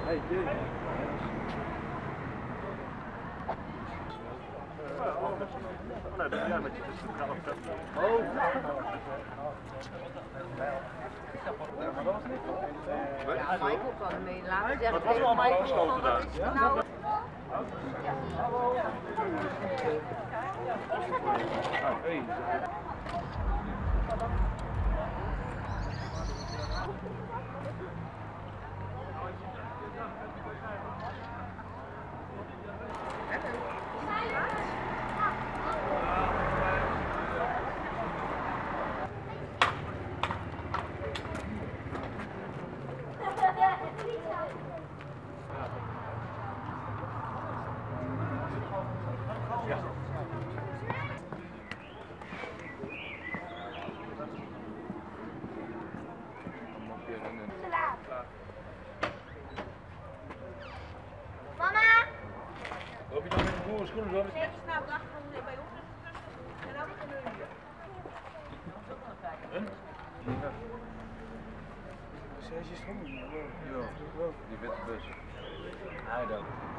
Hey, jee. Nee, dat jij met je Ja, Michael kan hem mee laten zeggen. Het was wel allemaal afgesloten daar. Nou, Hey. mama! Loop je dan met de boerenschoenen zo? Nee, snap ik achter bij ons. En dan gaan we nu. Zij is schoenen. Ja, die witte bus. Hij dan.